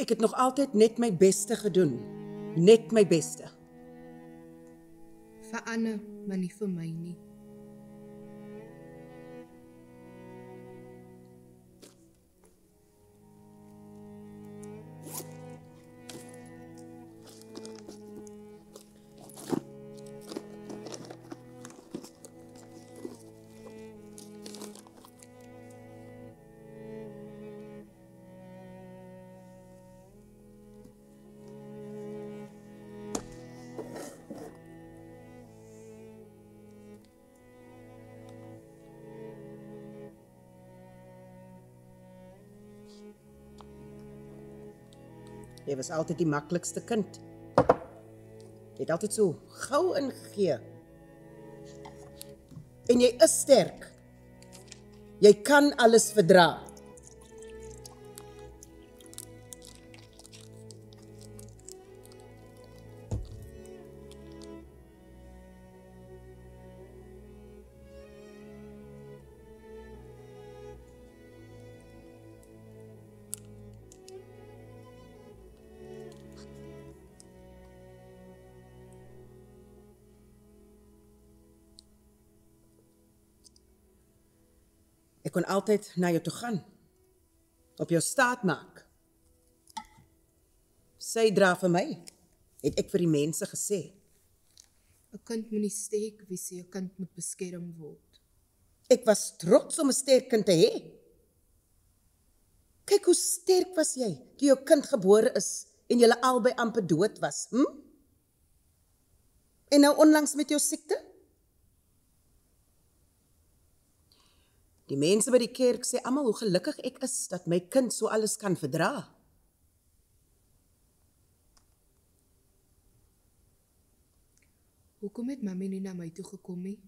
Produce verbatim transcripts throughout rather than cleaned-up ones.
Ek het nog altyd net my beste gedoen. Net my beste. Vir Anne, maar nie vir my nie. Jy was altyd die maklikste kind. Jy het altyd so gou ingegee. En jy is sterk. Jy kan alles verdra. Ek kon altyd na jou toe gaan, op jou staat maak. Sy dra vir my, het ek vir die mense gesê. 'n Kind moet nie sterk wees, 'n kind moet beskerm word. Ek was trots om 'n sterk kind te hê. Kyk hoe sterk was jy, toe jou kind gebore is, en julle albei amper dood was, hm? En nou onlangs met jou siekte? Die mense by die kerk sê almal hoe gelukkig ek is, dat my kind so alles kan verdra. Hoekom het mami nie na my toe gekom nie?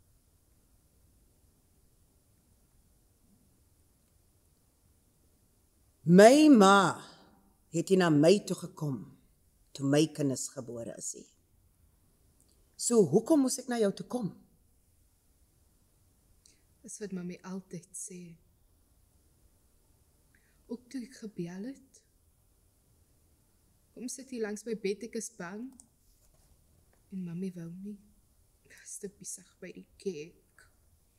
My ma het hier na my toe gekom, toe my kinders gebore is. He. So, hoekom moes ek na jou toe kom? Dis wat mami altyd sê. Ook toe ek gebel het. Kom sit hier langs my bed, ek is bang. En mami wou nie. Ek was te besig by die kerk.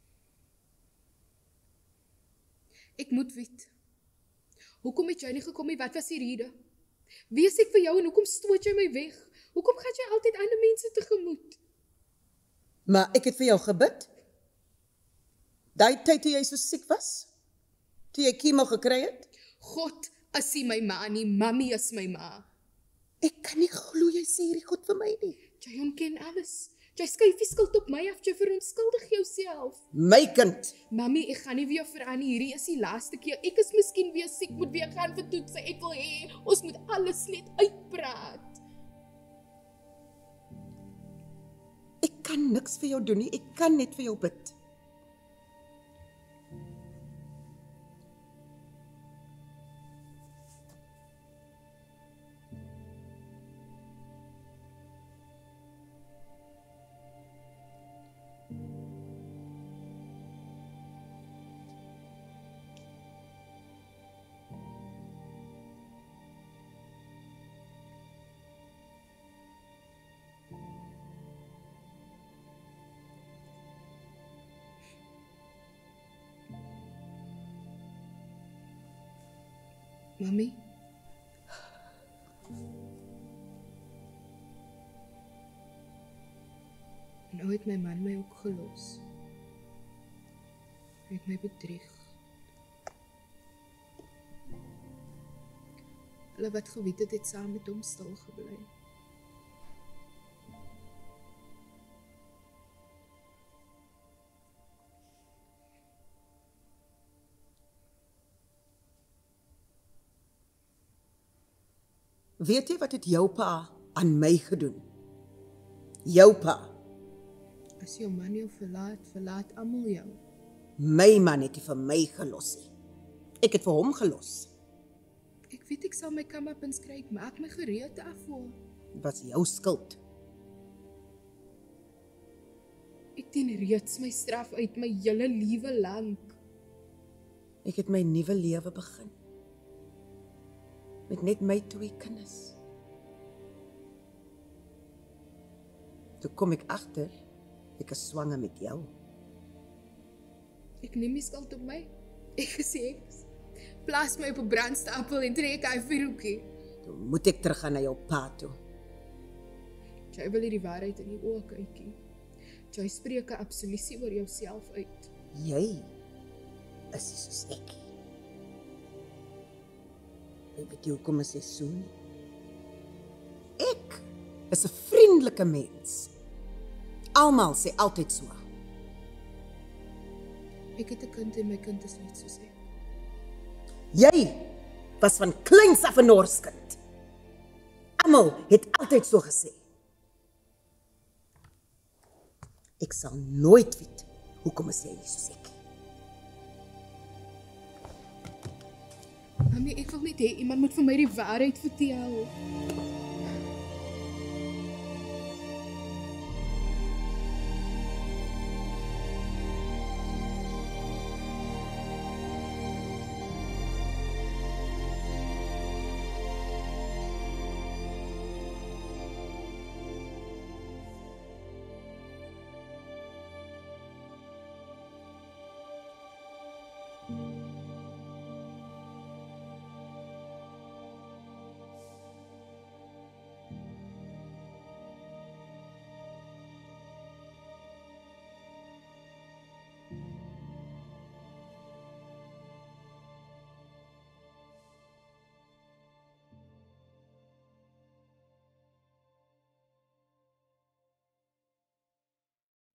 Ek moet weet. Hoekom het jy nie gekom nie? Wat was die rede? Wie is ek vir jou en hoekom stoot jy my weg? Hoekom gaan jy altyd ander mense tegemoet? Maar ek het vir jou gebid. Daai tyd toe jy so siek was? Toe jy chemo gekry het? God is nie my ma nie, mami is my ma. Ek kan nie glo jy sê hierdie goed vir my nie. Jy ontken alles. Jy skuif die skuld op my af, jy verontskuldig jouself. My kind. Mami, ek gaan nie weer verander, hierdie is die laaste keer. Ek is miskien weer siek, moet weer gaan vir toetse. Ek wil hê, ons moet alles net uitpraat. Ek kan niks vir jou doen nie, ek kan net vir jou bid. Mami? Nou het my man my ook gelos. Hy het my bedrieg. Hulle wat geweet het, het saam met hom stil gebly. Weet jy wat het jou pa aan my gedoen? Jou pa. As jou man jou verlaat, verlaat almal jou. My man het nie vir my gelos nie. Ek het vir hom gelos. Ek weet ek sal my kam op inskry, ek maak my gereed daarvoor. Dit was jou skuld. Ek dien reeds my straf uit my hele lewe lank. Ek het my nuwe lewe begin. met net my twee kinders. Toe kom ek agter, ek is swanger met jou. Ek neem die skuld op my. Ek gesê ek plaas my op 'n brandstapel en trek hy vuurhoekie. Toe moet ek teruggaan na jou pa toe. Jy wil die waarheid in die oë kykie. Jy spreek 'n absolusie oor jouself uit. Jy is nie soos ek. Ek weet nie hoekom is jy so nie. Ek is 'n vriendelike mens. Almal sê altyd so. Ek het 'n kind en my kind is net soos ek. Jy was van kleins af 'n Norskind. Almal het altyd so gesê. Ek sal nooit weet hoekom is jy nie soos ek. Mami, ek wil net hê iemand moet vir my die waarheid vertel.